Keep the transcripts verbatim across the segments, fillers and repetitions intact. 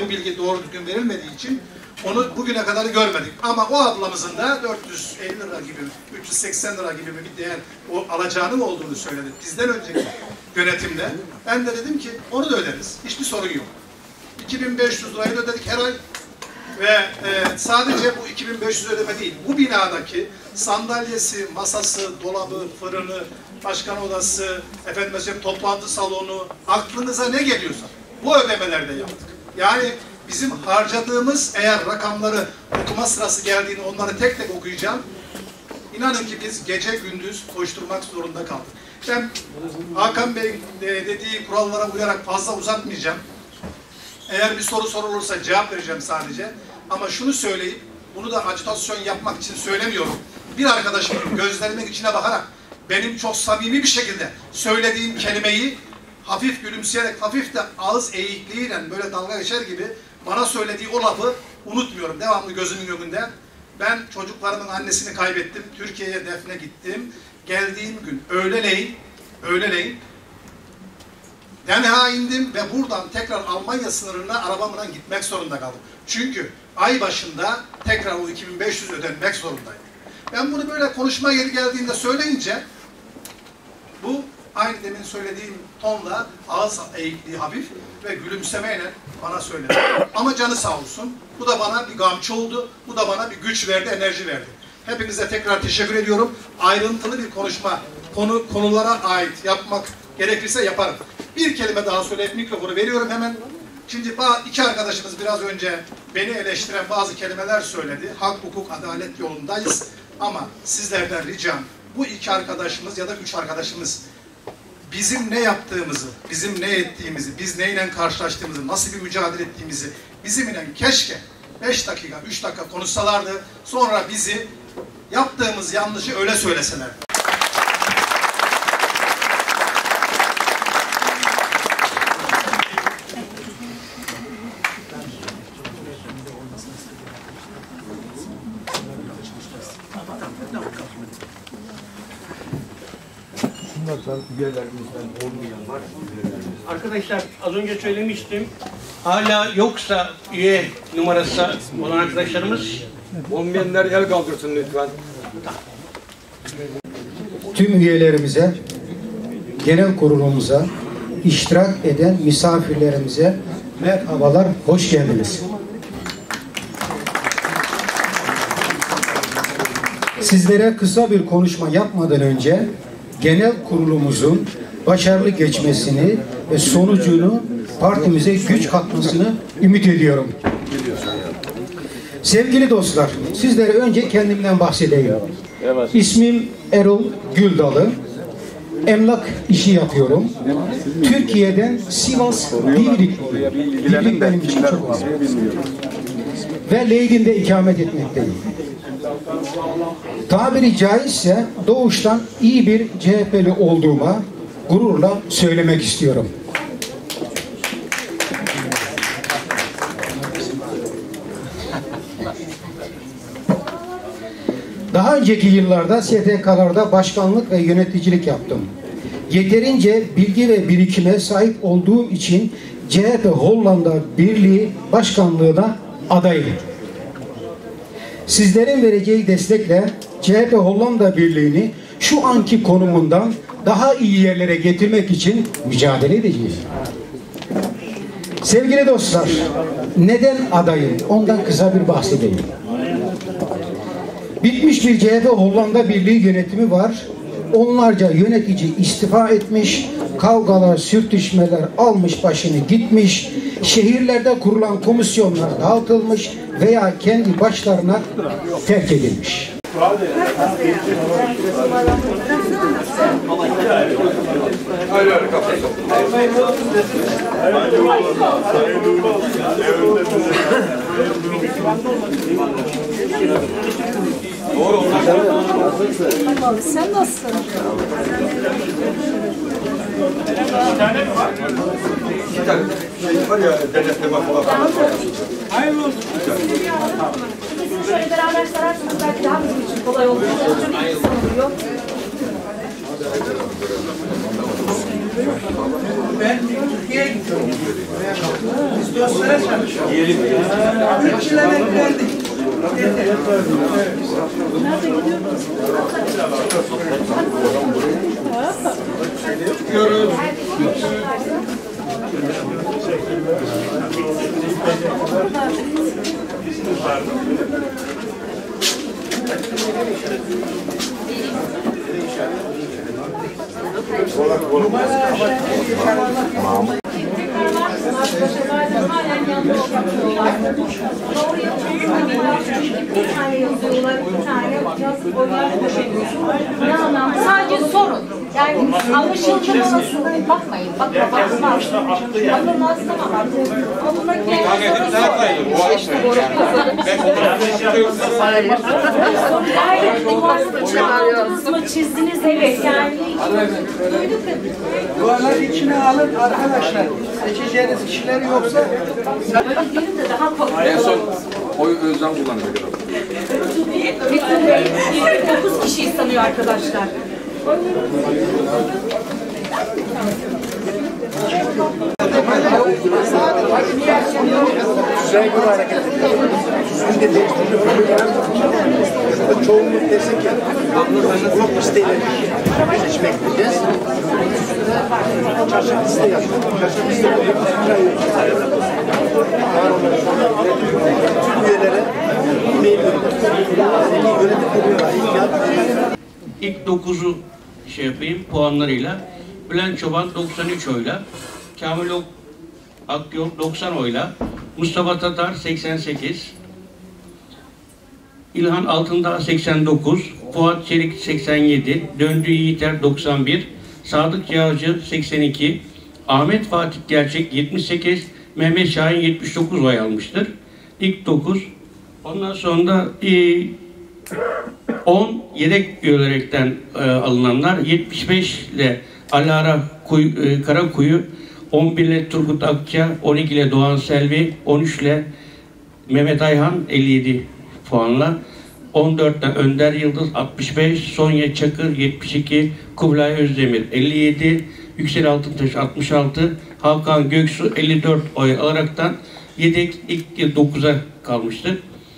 bu bilgi doğru düzgün verilmediği için onu bugüne kadar görmedik. Ama o ablamızın da dört yüz elli lira gibi, üç yüz seksen lira gibi bir değer o alacağının olduğunu söyledi. Bizden önceki yönetimde. Ben de dedim ki onu da öderiz. Hiçbir sorun yok. iki bin beş yüz lirayı da ödedik her ay. Ve e, sadece bu iki bin beş yüz ödeme değil, bu binadaki sandalyesi, masası, dolabı, fırını, başkan odası, efendim mesela toplantı salonu, aklınıza ne geliyorsa bu ödemelerde yaptık. Yani bizim harcadığımız, eğer rakamları okuma sırası geldiğinde onları tek tek okuyacağım. İnanın ki biz gece gündüz koşturmak zorunda kaldık. Ben Hakan Bey'in dediği kurallara uyarak fazla uzatmayacağım. Eğer bir soru sorulursa cevap vereceğim sadece. Ama şunu söyleyip, bunu da ajitasyon yapmak için söylemiyorum. Bir arkadaşımın gözlerimin içine bakarak benim çok samimi bir şekilde söylediğim kelimeyi hafif gülümseyerek, hafif de ağız eğikliğiyle böyle dalga geçer gibi bana söylediği o lafı unutmuyorum. Devamlı gözümün önünde. Ben çocuklarımın annesini kaybettim. Türkiye'ye defne gittim. Geldiğim gün öğleleyin, öğleleyin Den Haag'a indim ve buradan tekrar Almanya sınırına arabamla gitmek zorunda kaldım. Çünkü ay başında tekrar o iki bin beş yüz ödenmek zorundaydım. Ben bunu böyle konuşma yeri geldiğinde söyleyince bu aynı demin söylediğim tonla ağız eğikliği hafif ve gülümsemeyle bana söyledi. Ama canı sağ olsun. Bu da bana bir gamçı oldu. Bu da bana bir güç verdi, enerji verdi. Hepinize tekrar teşekkür ediyorum. Ayrıntılı bir konuşma, konu konulara ait yapmak gerekirse yaparım. Bir kelime daha söyleyip mikrofonu veriyorum hemen. Şimdi iki arkadaşımız biraz önce beni eleştiren bazı kelimeler söyledi. Hak, hukuk, adalet yolundayız. Ama sizlerden ricam, bu iki arkadaşımız ya da üç arkadaşımız bizim ne yaptığımızı, bizim ne ettiğimizi, biz neyle karşılaştığımızı, nasıl bir mücadele ettiğimizi bizimle keşke beş dakika, üç dakika konuşsalardı. Sonra bizi yaptığımız yanlışı öyle söyleselerdi. Arkadaşlar az önce söylemiştim. Hala yoksa üye numarası olan arkadaşlarımız olmayanlar el kaldırsın lütfen. Tüm üyelerimize, genel kurulumuza, iştirak eden misafirlerimize merhabalar, hoş geldiniz. Sizlere kısa bir konuşma yapmadan önce genel kurulumuzun başarılı geçmesini ve sonucunu partimize güç katmasını ümit ediyorum. Sevgili dostlar, sizlere önce kendimden bahsedeyim. İsmim Erol Güldalı. Emlak işi yapıyorum. Türkiye'den Sivas Divrik, Divrik benim için çok önemli. Ve Leydin'de ikamet etmekteyim. Tabiri caizse doğuştan iyi bir C H P'li olduğuma gururla söylemek istiyorum. Daha önceki yıllarda S T K'larda başkanlık ve yöneticilik yaptım. Yeterince bilgi ve birikime sahip olduğum için C H P Hollanda Birliği Başkanlığı'na adayım. Sizlerin vereceği destekle C H P Hollanda Birliği'ni şu anki konumundan daha iyi yerlere getirmek için mücadele edeceğiz. Sevgili dostlar, neden adayım? Ondan kısa bir bahsedeyim. Bitmiş bir C H P Hollanda Birliği yönetimi var. Onlarca yönetici istifa etmiş, kavgalar, sürtüşmeler almış başını gitmiş, şehirlerde kurulan komisyonlar dağıtılmış veya kendi başlarına terk edilmiş. Sen nasılsın? Bir tane mi var? İki tane. Şey var ya, denetleme falan. Hayırlı olsun. İkisini şöyle beraber sararsanız belki daha bizim için kolay olur. Hayırlı olsun. Ben Türkiye'ye gidiyorum. Biz dostlara çalışıyoruz. Üç yıl emeklendik. Nerede gidiyoruz? Gidiyoruz. Halen yanında yapıyorlar. Doğru yapıyorlar. Bir tane yazıyorlar, bir tane yazıp oylar boşalıyorlar. Ne anlamda? Sadece sorun. Yani anlaşıldı mı orasında bakmayın. Bakma, bakmaz. Alınmaz tamam. Alınmak yani aldınız mı, çizdiniz mi? Evet yani. Duyduk da. Duvarlar içine alın arkadaşlar. Seçeceğiniz kişiler yoksa Böyle diyelim de daha kolay. En son oy özlem kullanacak. Metin Bey dokuz kişiyi sanıyor arkadaşlar. Düzeye göre hareket ediyoruz. Düzgün de değiştiriyoruz. Çoğunluk desek ya, blok listeyle seçmek diyeceğiz. Çarşaf liste yapıyoruz. Çarşaf liste yapıyoruz. Tüm üyelere e-mail gönderiyoruz. Yönetim kurulu İlk dokuzu şey yapayım puanlarıyla. Bülent Çoban doksan üç oyla, Kamil Akyol doksan oyla, Mustafa Tatar seksen sekiz, İlhan Altındağ seksen dokuz, Fuat Çelik seksen yedi, Döndü Yiğiter doksan bir, Sadık Yağcı seksen iki, Ahmet Fatih Gerçek yetmiş sekiz, Mehmet Şahin yetmiş dokuz oy almıştır. İlk dokuz. Ondan sonra da e, on yedek üyelerekten e, alınanlar yetmiş beş ile Alara Kuyu, e, Karakuyu, on bir ile Turgut Akça, on iki ile Doğan Selvi, on üç ile Mehmet Ayhan elli yedi puanla, on dört ile Önder Yıldız altmış beş, Sonya Çakır yetmiş iki, Kubilay Özdemir elli yedi, Yüksel Altıntaş altmış altı, Hakan Göksu elli dört oy alaraktan yedek ilk dokuza kalmıştır.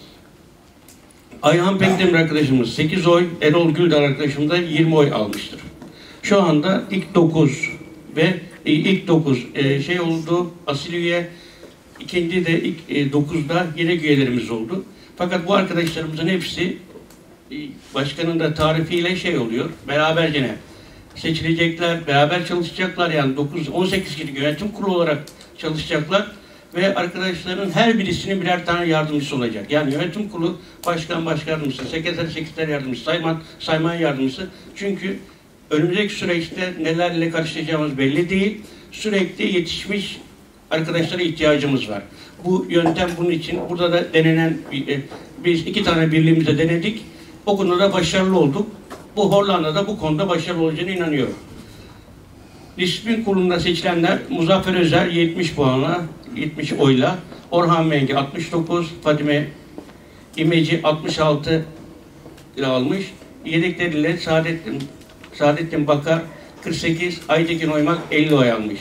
Ayhan Pekdemir arkadaşımız sekiz oy, Erol Güldar arkadaşımız da yirmi oy almıştır. Şu anda ilk dokuz ve ilk dokuz e, şey oldu, asil üye, ikinci de ilk e, dokuzda yedek üyelerimiz oldu. Fakat bu arkadaşlarımızın hepsi e, başkanın da tarifiyle şey oluyor, beraber gene seçilecekler, beraber çalışacaklar, yani dokuz on sekiz kişilik yönetim kurulu olarak çalışacaklar. Ve arkadaşların her birisinin birer tane yardımcısı olacak. Yani yönetim kurulu başkan baş yardımcısı, sekreter sekreter yardımcısı, sayman sayman yardımcısı. Çünkü önümüzdeki süreçte nelerle karşılaşacağımız belli değil. Sürekli yetişmiş arkadaşlara ihtiyacımız var. Bu yöntem bunun için. Burada da denenen, biz iki tane birliğimizde denedik. O konuda başarılı olduk. Bu Hollanda'da bu konuda başarılı olacağına inanıyorum. Disiplin kurulunda seçilenler Muzaffer Özer yetmiş puanla, yetmiş oyla, Orhan Mengi altmış dokuz, Fadime İmeci altmış altı ile almış. Yedekleriyle Saadettin, Saadettin Bakar kırk sekiz, Aytekin Oymak elli oy almış.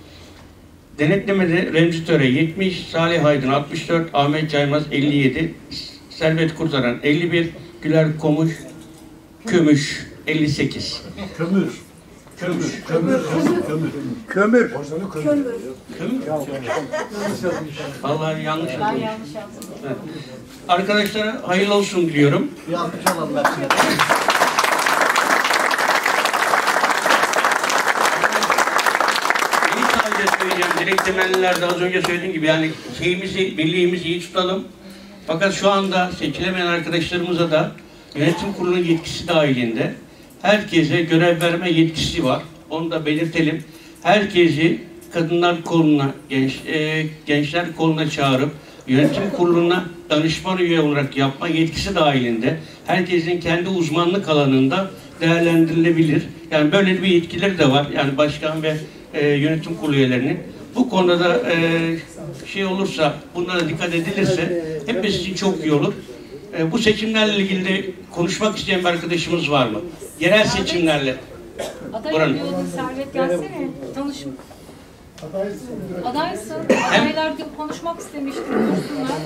Denetlemede Remzi Töre yetmiş, Salih Aydın altmış dört, Ahmet Caymaz elli yedi, Servet Kurtaran elli bir, Güler Komuş Kömüş elli sekiz. Kömür. Kömür. Kömür. Kömür. Kömür. Kömür. Kömür. Vallahi yanlış Ben yapmış. yanlış yaptım. Evet. Arkadaşlara hayırlı olsun diliyorum. Bir alkış alalım hepsine. Neyi sadece söyleyeceğim, direkt temellilerde az önce söylediğim gibi, yani şeyimizi, birliğimizi iyi tutalım. Fakat şu anda seçilemeyen arkadaşlarımıza da yönetim kurulunun yetkisi dahilinde herkese görev verme yetkisi var. Onu da belirtelim. Herkesi kadınlar koluna, genç, e, gençler koluna çağırıp yönetim kuruluna danışman üye olarak yapma yetkisi dahilinde herkesin kendi uzmanlık alanında değerlendirilebilir. Yani böyle bir yetkileri de var. Yani başkan ve e, yönetim kurulu üyelerinin. Bu konuda da e, şey olursa, bunlara dikkat edilirse hepimiz için çok iyi olur. Bu seçimlerle ilgili de konuşmak isteyen bir arkadaşımız var mı? Yerel seçimlerle. Aday Buranın. diyordun Servet, gelsene. Tanış. Adaysın. Adaylar gibi konuşmak istemiştim. Dursunlar.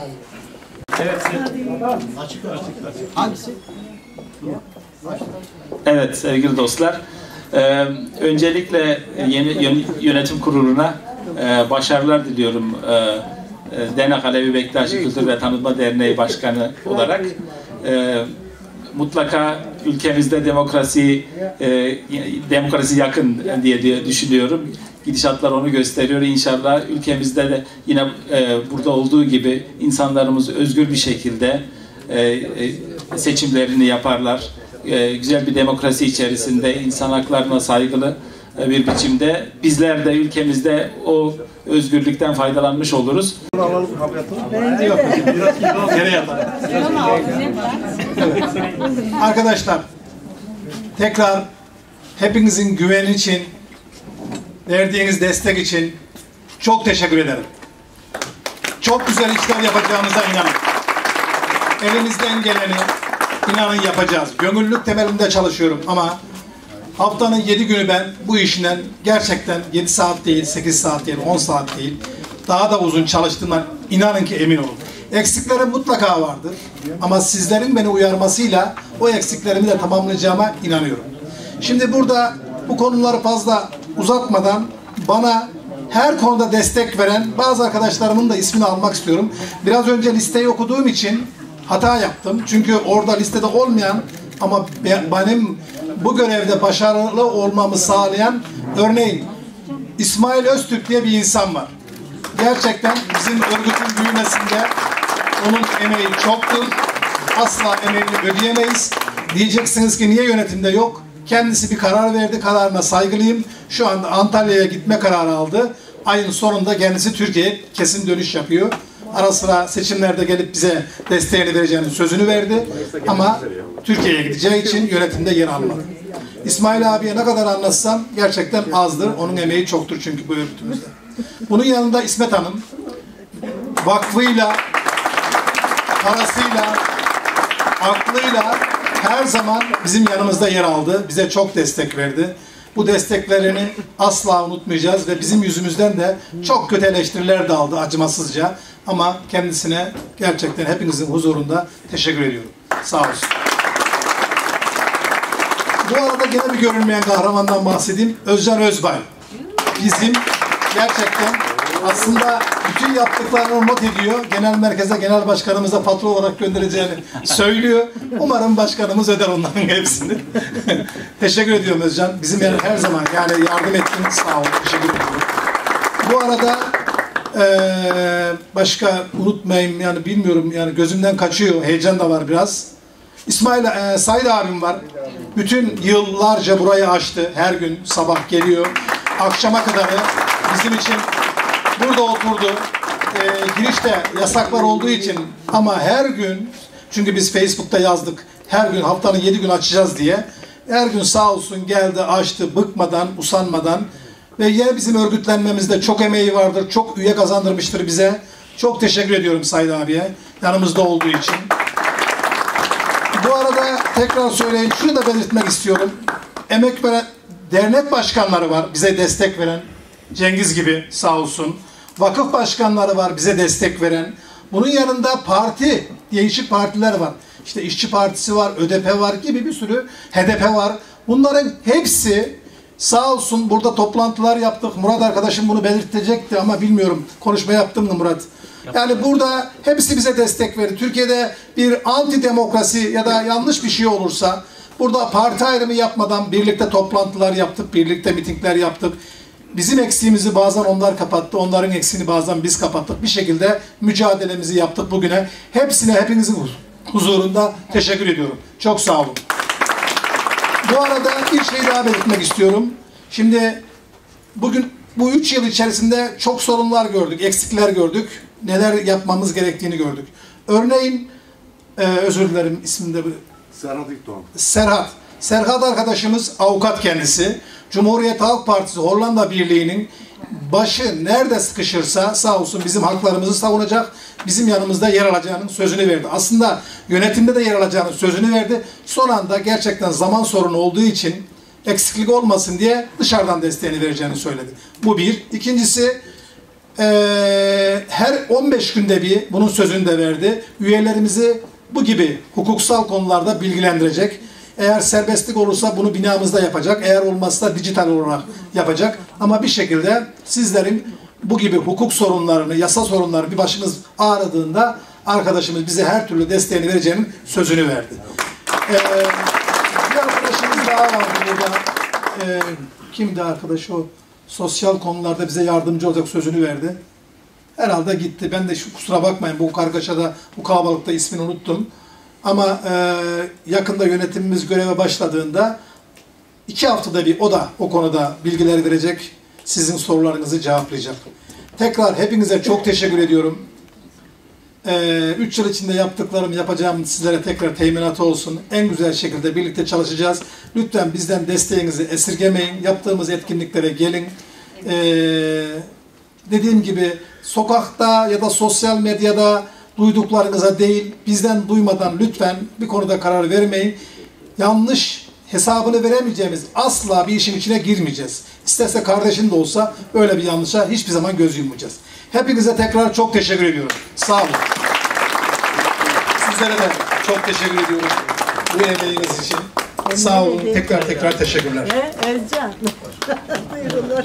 Evet sevgili dostlar, ee, öncelikle yeni yönetim kuruluna e, başarılar diliyorum. E, e, Dernek Alevi Bektaşi Kültür ve Tanıtma Derneği Başkanı olarak. E, mutlaka ülkemizde demokrasi e, demokrasi yakın diye, diye düşünüyorum. Gidişatlar onu gösteriyor. İnşallah ülkemizde de yine e, burada olduğu gibi insanlarımız özgür bir şekilde e, e, seçimlerini yaparlar. E, güzel bir demokrasi içerisinde insan haklarına saygılı e, bir biçimde bizler de ülkemizde o özgürlükten faydalanmış oluruz. Arkadaşlar, tekrar hepinizin güveni için, verdiğiniz destek için çok teşekkür ederim. Çok güzel işler yapacağımıza inanın. Elimizden geleni inanın yapacağız. Gönüllülük temelinde çalışıyorum ama haftanın yedi günü ben bu işinden gerçekten yedi saat değil, sekiz saat değil, on saat değil, daha da uzun çalıştığımdan inanın ki emin olun. Eksiklerim mutlaka vardır ama sizlerin beni uyarmasıyla o eksiklerimi de tamamlayacağıma inanıyorum. Şimdi burada bu konuları fazla uzatmadan bana her konuda destek veren bazı arkadaşlarımın da ismini almak istiyorum. Biraz önce listeyi okuduğum için hata yaptım. Çünkü orada listede olmayan ama benim bu görevde başarılı olmamı sağlayan, örneğin İsmail Öztürk diye bir insan var. Gerçekten bizim örgütün büyümesinde onun emeği çoktur. Asla emeğini ödeyemeyiz. Diyeceksiniz ki niye yönetimde yok? Kendisi bir karar verdi. Kararına saygılıyım. Şu anda Antalya'ya gitme kararı aldı. Ayın sonunda kendisi Türkiye'ye kesin dönüş yapıyor. Ara sıra seçimlerde gelip bize desteğini vereceğinin sözünü verdi. Ama Türkiye'ye gideceği için yönetimde yer almadı. İsmail abiye ne kadar anlatsam gerçekten azdır. Onun emeği çoktur çünkü bu örgütümüzde. Bunun yanında İsmet Hanım vakfıyla, parasıyla, aklıyla her zaman bizim yanımızda yer aldı. Bize çok destek verdi. Bu desteklerini asla unutmayacağız ve bizim yüzümüzden de çok kötü eleştiriler de aldı acımasızca. Ama kendisine gerçekten hepinizin huzurunda teşekkür ediyorum. Sağ olsun. Bu arada gene bir görünmeyen kahramandan bahsedeyim. Özcan Özbay. Bizim gerçekten aslında bütün yaptıklarını not ediyor. Genel merkeze genel başkanımıza patron olarak göndereceğini söylüyor. Umarım başkanımız öder onların hepsini. Teşekkür ediyorum Özcan. Bizim yani her zaman yani yardım ettiğiniz sağ olun. Teşekkür ediyorum. Bu arada ee, başka unutmayayım yani bilmiyorum yani gözümden kaçıyor. Heyecan da var biraz. İsmail e, Said abim var. Bütün yıllarca burayı açtı. Her gün sabah geliyor. Akşama kadar bizim için burada oturdu. E, girişte yasaklar olduğu için ama her gün çünkü biz Facebook'ta yazdık. Her gün haftanın yedi gün açacağız diye. Her gün sağ olsun geldi açtı bıkmadan usanmadan. Ve yine bizim örgütlenmemizde çok emeği vardır. Çok üye kazandırmıştır bize. Çok teşekkür ediyorum Said abiye. Yanımızda olduğu için. Bu arada tekrar söyleyeyim. Şunu da belirtmek istiyorum. Emek veren dernek başkanları var. Bize destek veren. Cengiz gibi sağ olsun. Vakıf başkanları var. Bize destek veren. Bunun yanında parti, değişik partiler var. İşte İşçi Partisi var, ÖDP var gibi bir sürü H D P var. Bunların hepsi sağ olsun burada toplantılar yaptık. Murat arkadaşım bunu belirtecekti ama bilmiyorum. Konuşma yaptım mı Murat? Yani burada hepsi bize destek verdi. Türkiye'de bir anti demokrasi ya da yanlış bir şey olursa burada parti ayrımı yapmadan birlikte toplantılar yaptık, birlikte mitingler yaptık. Bizim eksiğimizi bazen onlar kapattı, onların eksiğini bazen biz kapattık. Bir şekilde mücadelemizi yaptık bugüne. Hepsine hepinizin huzurunda teşekkür ediyorum. Çok sağ olun. Bu arada bir şey daha belirtmek istiyorum. Şimdi bugün bu üç yıl içerisinde çok sorunlar gördük, eksikler gördük. Neler yapmamız gerektiğini gördük. Örneğin, e, özür dilerim isminde Serhat İkdoğan. Serhat. Serhat arkadaşımız avukat kendisi. Cumhuriyet Halk Partisi Hollanda Birliği'nin başı nerede sıkışırsa sağ olsun bizim haklarımızı savunacak, bizim yanımızda yer alacağının sözünü verdi. Aslında yönetimde de yer alacağının sözünü verdi. Son anda gerçekten zaman sorunu olduğu için eksiklik olmasın diye dışarıdan desteğini vereceğini söyledi. Bu bir. İkincisi, Ee, her on beş günde bir bunun sözünü de verdi. Üyelerimizi bu gibi hukuksal konularda bilgilendirecek. Eğer serbestlik olursa bunu binamızda yapacak. Eğer olmazsa dijital olarak yapacak. Ama bir şekilde sizlerin bu gibi hukuk sorunlarını, yasa sorunlarını bir başımız ağrıdığında arkadaşımız bize her türlü desteğini vereceğinin sözünü verdi. Ee, bir arkadaşımız daha vardı burada. Ee, kimdi arkadaş o? Sosyal konularda bize yardımcı olacak sözünü verdi. Herhalde gitti. Ben de şu kusura bakmayın bu kargaşada, bu kalabalıkta ismini unuttum. Ama e, yakında yönetimimiz göreve başladığında iki haftada bir o da o konuda bilgiler verecek, sizin sorularınızı cevaplayacak. Tekrar hepinize çok teşekkür ediyorum. E, üç yıl içinde yaptıklarım, yapacağım sizlere tekrar teminatı olsun. En güzel şekilde birlikte çalışacağız. Lütfen bizden desteğinizi esirgemeyin. Yaptığımız etkinliklere gelin. E, dediğim gibi sokakta ya da sosyal medyada duyduklarınıza değil, bizden duymadan lütfen bir konuda karar vermeyin. Yanlış hesabını veremeyeceğimiz asla bir işin içine girmeyeceğiz. İsterse kardeşin de olsa öyle bir yanlışa hiçbir zaman göz yummayacağız. Hepinize tekrar çok teşekkür ediyorum. Sağ olun. Sizlere de çok teşekkür ediyorum bu emeğiniz için. Sağ olun. Tekrar tekrar teşekkürler. Ercan. Buyurunlar.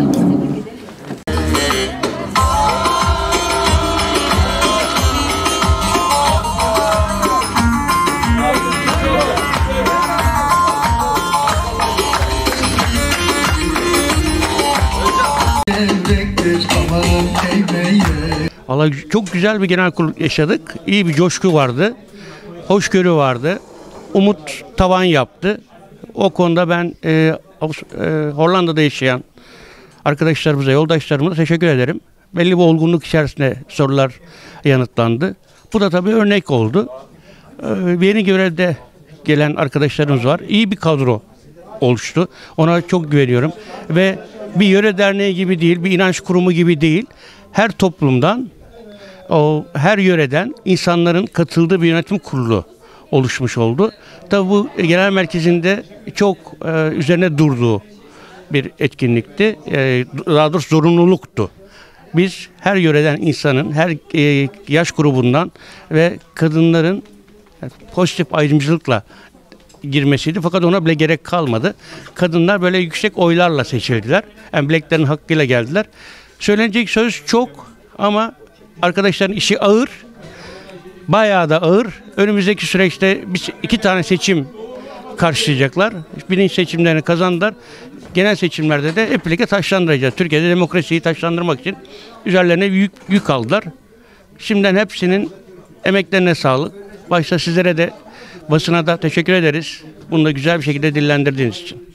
Vallahi çok güzel bir genel kurul yaşadık. İyi bir coşku vardı. Hoşgörü vardı. Umut tavan yaptı. O konuda ben e, e, Hollanda'da yaşayan arkadaşlarımıza, yoldaşlarımıza teşekkür ederim. Belli bir olgunluk içerisinde sorular yanıtlandı. Bu da tabii örnek oldu. E, yeni görevde gelen arkadaşlarımız var. İyi bir kadro oluştu. Ona çok güveniyorum. Ve bir yöre derneği gibi değil, bir inanç kurumu gibi değil. Her toplumdan, o her yöreden insanların katıldığı bir yönetim kurulu oluşmuş oldu. Tabii bu genel merkezinde çok e, üzerine durduğu bir etkinlikti. E, daha doğrusu zorunluluktu. Biz her yöreden insanın, her e, yaş grubundan ve kadınların yani pozitif ayrımcılıkla girmesiydi. Fakat ona bile gerek kalmadı. Kadınlar böyle yüksek oylarla seçildiler. Yani bileklerin hakkıyla geldiler. Söylenecek söz çok ama arkadaşların işi ağır. Bayağı da ağır. Önümüzdeki süreçte biz iki tane seçim karşılayacaklar. Birinci seçimlerini kazandılar. Genel seçimlerde de hep birlikte taşlandıracağız. Türkiye'de demokrasiyi taşlandırmak için üzerlerine yük, yük aldılar. Şimdiden hepsinin emeklerine sağlık. Başta sizlere de basına da teşekkür ederiz. Bunu da güzel bir şekilde dillendirdiğiniz için.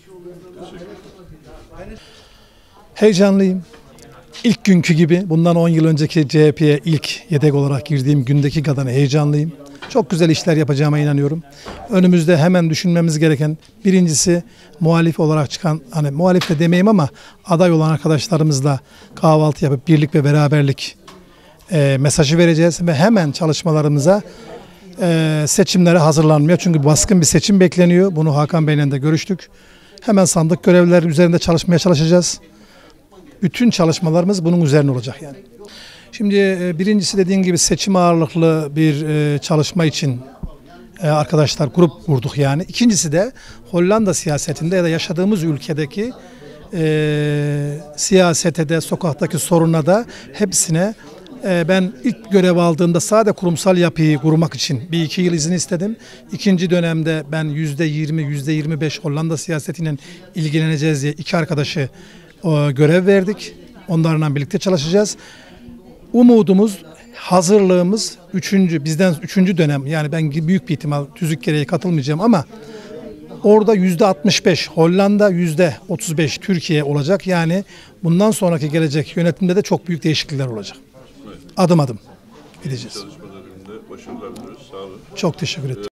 Heyecanlıyım. İlk günkü gibi bundan on yıl önceki C H P'ye ilk yedek olarak girdiğim gündeki kadar heyecanlıyım. Çok güzel işler yapacağıma inanıyorum. Önümüzde hemen düşünmemiz gereken birincisi muhalif olarak çıkan, hani muhalif de demeyeyim ama aday olan arkadaşlarımızla kahvaltı yapıp birlik ve beraberlik e, mesajı vereceğiz ve hemen çalışmalarımıza e, seçimlere hazırlanmıyor. Çünkü baskın bir seçim bekleniyor. Bunu Hakan Bey'le de görüştük. Hemen sandık görevlileri üzerinde çalışmaya çalışacağız. Bütün çalışmalarımız bunun üzerine olacak yani. Şimdi birincisi dediğim gibi seçim ağırlıklı bir çalışma için arkadaşlar grup kurduk yani. İkincisi de Hollanda siyasetinde ya da yaşadığımız ülkedeki e, siyasete de sokaktaki soruna da hepsine e, ben ilk görev aldığımda sadece kurumsal yapıyı kurmak için bir iki yıl izin istedim. İkinci dönemde ben yüzde yirmi, yüzde yirmi beş Hollanda siyasetiyle ilgileneceğiz diye iki arkadaşı o, görev verdik. Onlarla birlikte çalışacağız. Umudumuz, hazırlığımız üçüncü, bizden üçüncü dönem, yani ben büyük bir ihtimal Tüzükkere'ye katılmayacağım ama orada yüzde altmış beş Hollanda, yüzde otuz beş Türkiye olacak. Yani bundan sonraki gelecek yönetimde de çok büyük değişiklikler olacak. Adım adım gideceğiz. Çok teşekkür ederim.